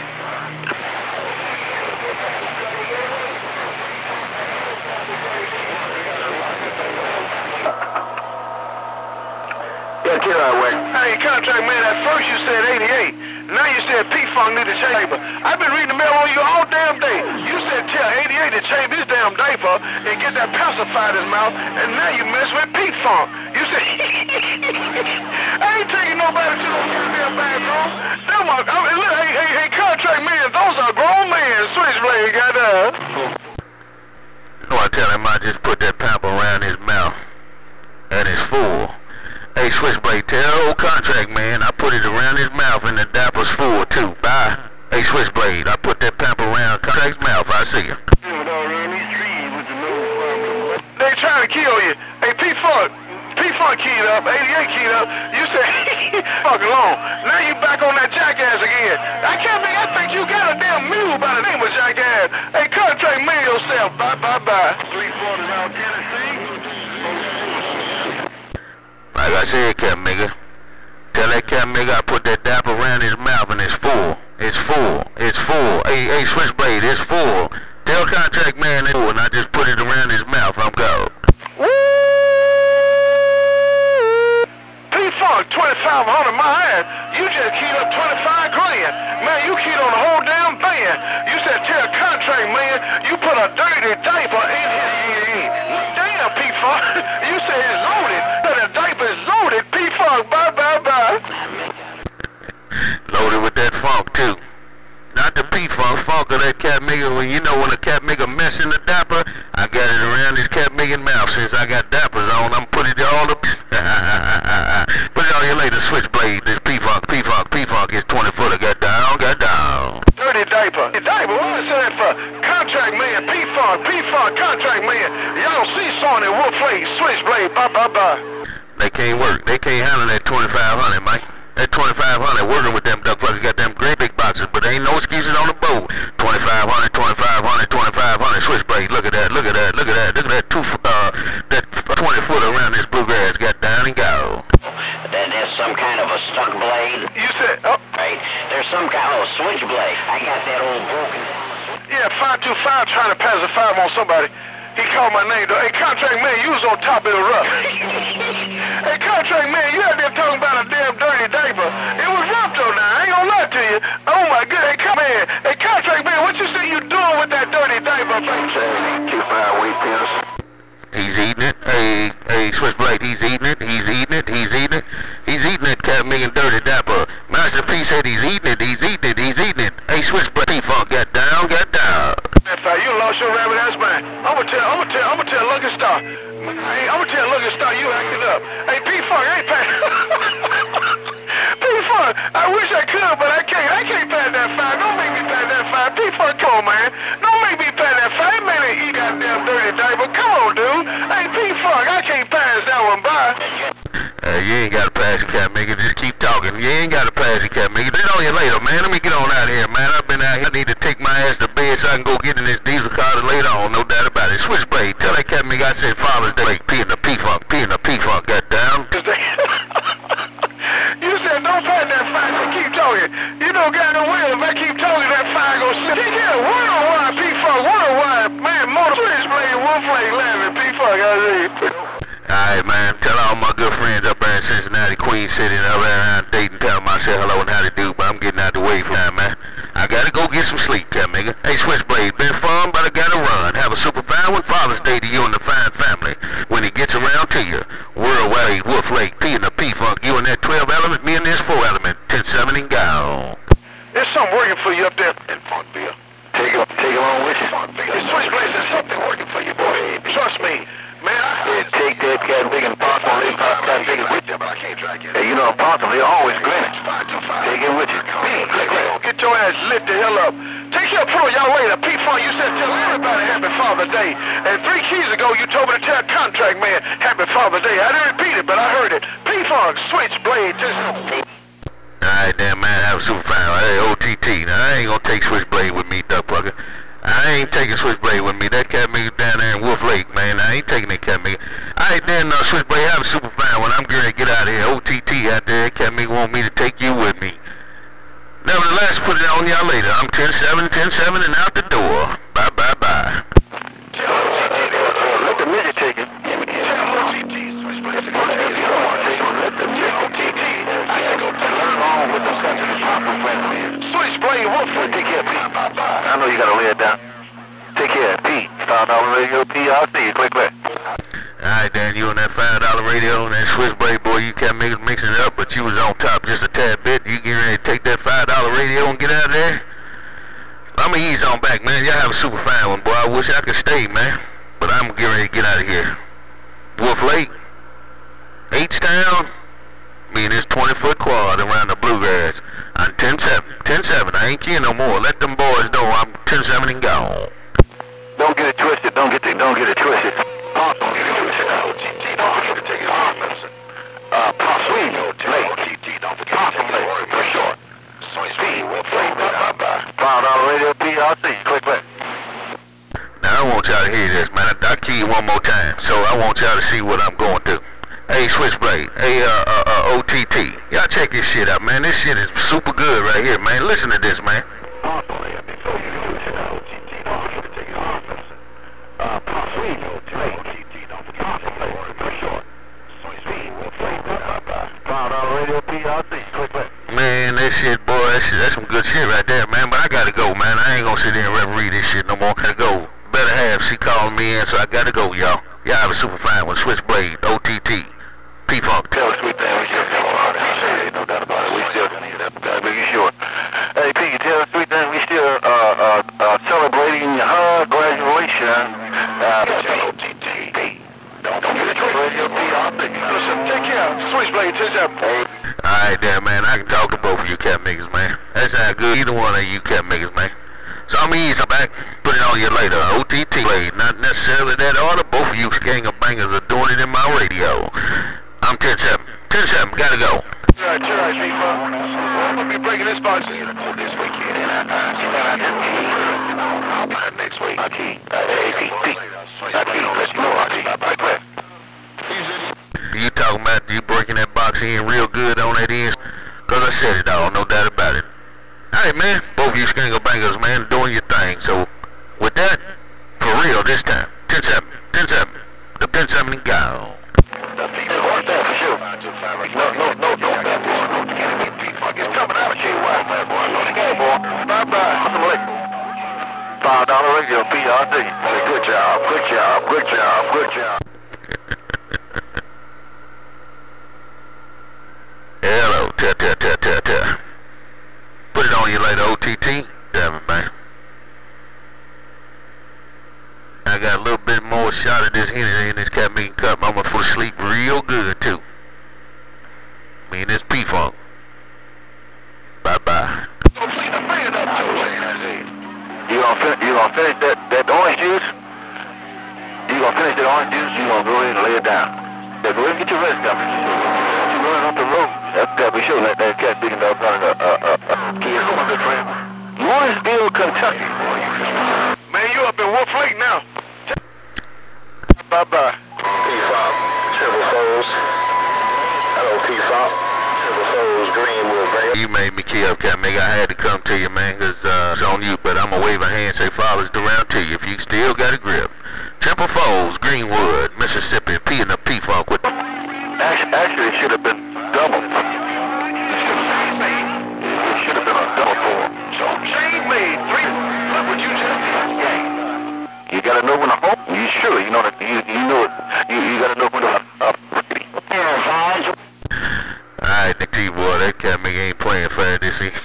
Hey, contract man, at first you said 88. Now you said P-Funk need to change. I've been reading the mail on you all damn day. You said tell 88 to change his damn diaper and get that pacified in his mouth, and now you mess with P-Funk. You said, I ain't taking nobody to no goddamn bathroom. Hey, contract man, those are grown men. Switchblade, goddamn. So I tell him I just put that pamper around his mouth, and it's full. Hey, Switchblade, tell old contract man I put it around his mouth and the diaper's full too. Bye. Hey, Switchblade, I put that pamper around contract's mouth. I see you. trying to kill you. Hey, P-Funk keyed up, 88 keyed up. You said, fuck alone. Now you back on that jackass again. I think you got a damn mule by the name of jackass. Hey, contract man yourself. Bye. 340 around Tennessee. Like I said, Captain Nigga, tell that Captain Nigga I put that dap around his mouth and it's full. It's full. Hey, Switchbade, it's full. Tell contract man it's full and I just put it around his mouth. I'm go. Woo! P-Funk, 2,500 my ass. You just keyed up 25 grand. Man, you keyed on the whole damn band. You said tell contract man you put a dirty diaper in his damn P-Funk. You said it's loaded. The diaper is loaded. P-Funk, bye. Loaded with that funk too. Not the P-Funk, funk of that Cat Nigga. When you know when a Cat Nigga mess in the dapper, I got it around his Cat Nigga mouth. Since I got dappers on, I'm putting it all up. Put it on you later, Switchblade. This P-Funk is 20 footer. Got down. Dirty diaper. What is that for? Contract man, P-Funk, contract man. Y'all see Sony, Wolf Lake, Switchblade, bye. They can't work. They can't handle that 2,500, Mike. That 2,500 working with them duck fuckers got them great big boxes, but there ain't no excuses on the boat. 2,500, 2,500, Switchblade. Look at that. That 20 foot around this bluegrass. Got down and go. There's some kind of a stuck blade. You said, oh. Right. There's some kind of switchblade. I got that old broken down. Yeah, 525 trying to pass a 5 on somebody. He called my name, though. Hey, contract man, you was on top of the rough. Hey, contract man, you out there talking about a damn dirty diaper. It was rough, though, now. I ain't gonna lie to you. Oh, my goodness. Hey, contract man, what you say you doing with that dirty diaper? 25 weight pills. He's eating it. Hey, Switchblade, he's eating it. He's eating it, Cat Million dirty dapper. Master P said he's eating it. Hey, Switchblade, P-Funk, got down. You lost your rabbit ass man. I'm gonna tell Lucky Star. I'ma tell Lucky Star you acted up. Hey, P-Funk, I ain't passing. P-Funk, I wish I could, but I can't. I can't pass that 5. Don't make me pass that 5. P-Funk, come on, man. Don't make me pass that 5. Man, ain't eat goddamn dirty diaper. Come on, dude. Hey, P-Funk, I can't pass that one by. You ain't gotta pass it, Cat Nigga. Just keep talking. You ain't gotta pass it, Cat Nigga. Get on you later, man. Let me get on out here, man. I've been out here. I need to take my ass to bed so I can go get in this diesel car later on. No doubt about it. Switchblade, tell that Cat Nigga I said Father's Day. P and the P-Funk, got down. You said don't pass that 5, so keep talking. You don't got no will. If I keep talking, that 5 goes sit. Keep it worldwide, P-Funk, worldwide. Man, motor Switchblade, Wolf Lake, laughing, P-Funk, I see. Alright, man. Tell all my good friends up there in Cincinnati, Queen City, and up there around Dayton, tell them I said hello and how to do, but I'm getting out the way for time, man. I gotta go get some sleep, Cat Nigga. Hey, Switchblade, been fun, but I gotta run. Have a super fine one Father's Day to you and the fine family when it gets around to you. Worldwide, Wolf Lake, P and the P-Funk, you and that 12 element, me and this 4 element, 10-7 and go. There's something working for you up there in Funkville. Take it on with you. Hey, Switchblade, there's something working for you, boy. Trust me. Man, take that Cat Big and pop on it, pop that big with you. Hey, you know, pop them, they're always grinning. Take it with you. Get your ass lit the hell up. Take care of Pro, y'all later. P-Funk, you said tell everybody Happy Father's Day. And 3 keys ago, you told me to tell contract man Happy Father's Day. I didn't repeat it, but I heard it. P-Funk, Switchblade, Alright, damn man, have a super fine. Hey, OTT. Now, I ain't gonna take Switchblade with me, duck fucker. I ain't taking Switchblade with me. That Cat Nigga down there in Wolf Lake, man. I ain't taking that Cat Nigga. Alright then, Switchblade, have a super fine when I'm going to get out of here. OTT out there. Cat Nigga want me to take you with me. Nevertheless, put it on y'all later. I'm 10-7 and out the door. Bye. Let the midget take it. Switchblade, Wolf Lake. Take care, Pete. I know you gotta lay it down. Take care, Pete. $5 radio, P. I'll see you. Click. Alright then, you and that $5 radio and that Switchblade, boy, you kept mixing it up, but you was on top just a tad bit. You get ready to take that $5 radio and get out of there? I'ma ease on back, man. Y'all have a super fine one, boy. I wish I could stay, man. But I'm getting ready to get out of here. Wolf Lake, H-Town, me and this 20-foot quad around the bluegrass. I'm 10-7. I ain't kidding no more. Let them boys know I'm 10-7 and gone. Don't get it twisted. Don't get it twisted. Don't get it twisted. one more time. So I want y'all to see what I'm going through. Hey, Switchbade. Hey, OTT. Y'all check this shit out, man. This shit is super good right here, man. Listen to this, man. Man, that shit, boy, that's some good shit right there, man. But I gotta go, man. I ain't gonna sit there and referee this shit no more. Gotta go. Better have, she calling me in, so I gotta go, y'all. Y'all have a super fine one. Switchblade, OTT, P-Funk. Tell us, sweet thing, we still ain't no doubt about it. We still make it short. Hey, P, tell us, sweet thing, we still celebrating her graduation. OTT. Don't forget your radio PR thing. Listen, take care. Switchblade, take care. Alright there, man. I can talk to both of you cat niggas, man. That's how good either one of you cat niggas, man. So I'm easy back. Put it on you later. OTT. Not necessarily that order. Both of you gang of bangers are doing it in my radio. I'm 10-7. 10-7. Gotta go. Alright, P-Funk. I'm gonna be breaking this box this weekend. I'll plan next week. You talking about you breaking that box in real good on that end? Cause I said it all, no doubt about it. Alright, man, both of you skangle bangers, man, doing your thing. So, with that, for real this time, 10-7, 10-7, the 10-7 and go. $5 radio PRD. Good job, good job, good job, good job. Hello, ta. Put it on you later, OTT. Damn it, man. I got a little bit more shot of this Henny in this cat meeting cup. I'm gonna fall asleep real good too. Me and this P-Funk. Bye-bye. You gonna finish that orange juice? You gonna finish that orange juice? You gonna go ahead and lay it down? Yeah, go ahead and get your rest up. You running off the road? That we sure let that cat speaking up running kid, my good friend. Louisville, Kentucky. Man, you up in Wolf Lake now. Bye-bye. P-Funk, Triple Foes. Hello, P-Funk. Triple Foes, Greenwood, Vale. You made me kill, cat nigga. I had to come to you, man, cause it's on you. But I'm gonna wave a hand, say fathers around to you if you still got a grip. Triple Foes, Greenwood, Mississippi, P and the P-Funk with. Actually, it should have been double. It should have been a double for him. So, chain made three. Look what you just did. Yeah. You gotta know when to hold. You sure? You know that you know it. You gotta know when to Alright, the T-boy, that cat nigga ain't playing fair this year.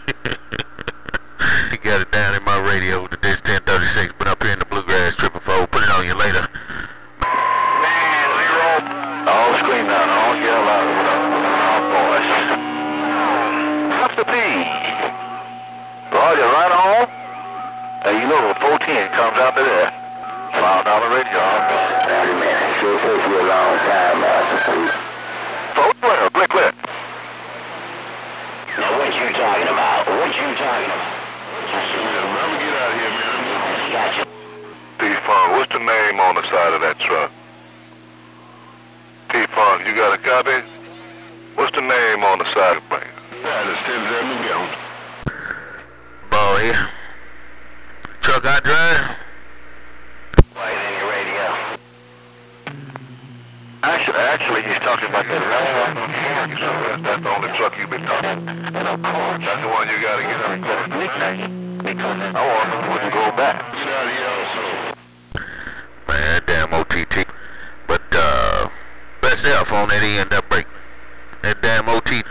He got it down in my radio. Today's 10:36. Been up here in the bluegrass. Triple Foes. Put it on you later. Man, zero. All scream out, all yell out with our boys. Mr. P. Roger, right on. And you know the 410 comes out to there. $5 radio. Hey, man, sure takes you a long time, Master P. Clear. Now what you talking about? What you talking about? Let me get out of here, man. Gotcha. P-Funk, what's the name on the side of that truck? P-Funk, you got a copy? What's the name on the side of the plane? That is 10-7 gallons. Boy, truck I drive. Play it in your radio. Actually, he's talking about that last one. That's the only truck you've been talking. And of course, that's the one you gotta get on. That's his nickname. Because I want him to go back. Get out of here also. Man, damn OTT. But, best F on that end, that break. That damn OTT.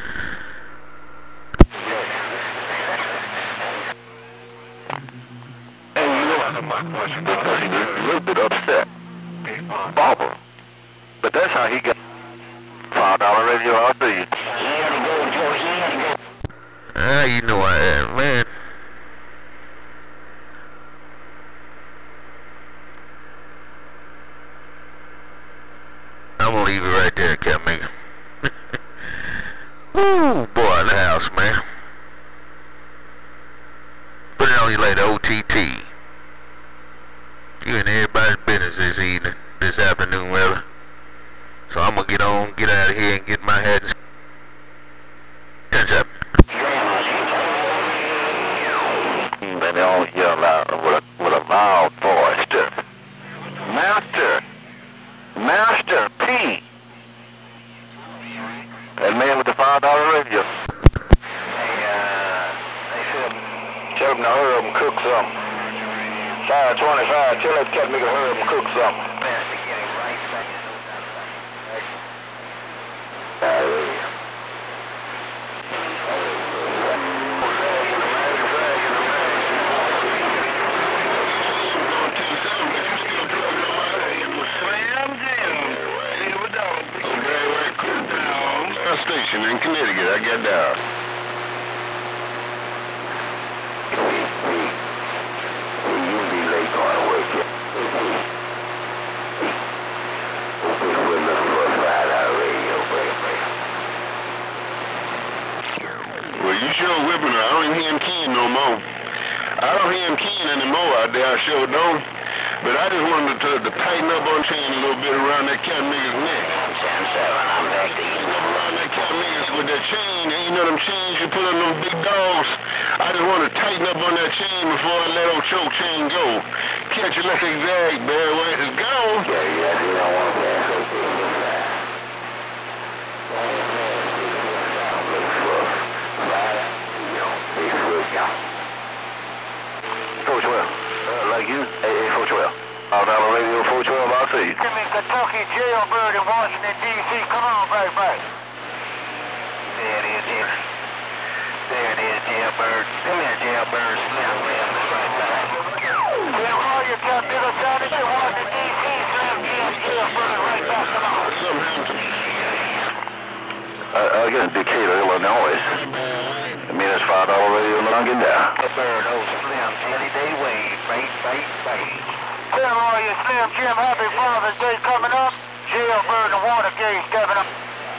And you know, answer my question because he was a little bit upset. Barbara. But that's how he got $5 radio. I'll see you. You know I am, man. I'm gonna leave it right there, cat nigga. Woo, boy, the house, man. Put it on you later, OTT. You in everybody's business this evening. something. 525, tell that cat nigga hurry up and cook something. Station in Connecticut, I got down. You'll be late going to work. We're looking for a 5-hour radio break. Well, you sure whipping her. I don't even hear him keying no more. I don't hear him keying anymore out there, I sure don't. But I just wanted to tighten up on chain a little bit around that cat nigga's neck. 10-7, I'm back to East. Around that cat nigga with that chain, you know them chains you put on them big dogs. I just want to tighten up on that chain before I let old choke chain go. Catch it like zigzag, man, where it's gone. Yeah, you don't want to pass up this. Like you? Hey, 412. $5 radio 412, I'll see you. I'm in Kentucky jailbird in Washington, D.C. Come on, baby. There it is, jailbird. Come here, jailbird. Slim Jim, right back. Where are you, Captain? Bigger Savage in Washington, D.C. Slim Jim, jailbird, right back. Come on. I guess Decatur, Illinois. I mean, it's $5 radio in London down. Bird, oh, Slim, any day wave, bait. Where are you, Slim Jim? Happy Father's Day coming up. Jailbird and watergates stepping up.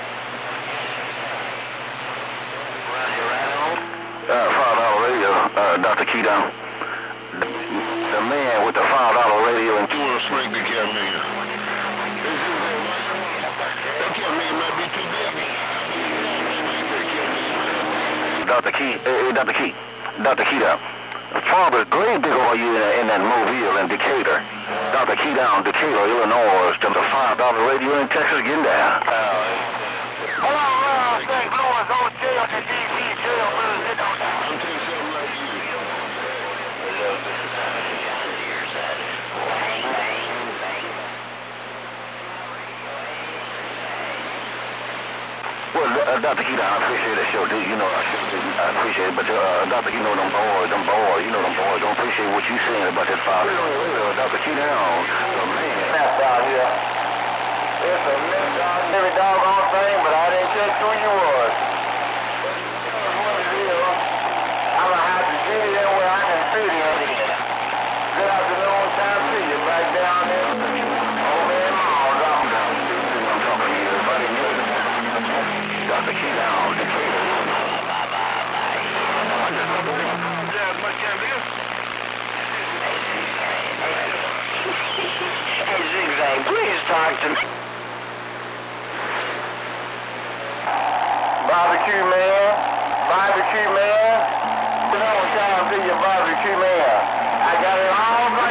$5 radio, Dr. Keaton. The man with the $5 radio and You want to smack the cat nigga? That cat nigga might be too big. Dr. Keaton. Father's grave digger for you in that Mobile in Decatur. Dr. Keaton, Decatur, Illinois. Just a $5 radio in Texas getting down. Hello, St. Louis, old jail to D.C. jailbird. Get on down. I'm telling you something like you. Well, Dr. Keaton, I appreciate the show, dude. You know, I appreciate it, but Dr. You know them boys, don't appreciate what you saying about that $5 radio. Dr. Keaton, the man. Mess out here. It's a mess out here. Every doggone thing, but I didn't catch who you was. I'm gonna have to get in where I can fit in. Good afternoon, time to see you back down there. Over in Mall, I'm talking to you, buddy. Dr. Keaton, Decatur. Hey, Zigzag, please talk to me. Barbecue man. You know what time to see you, barbecue man. I got it all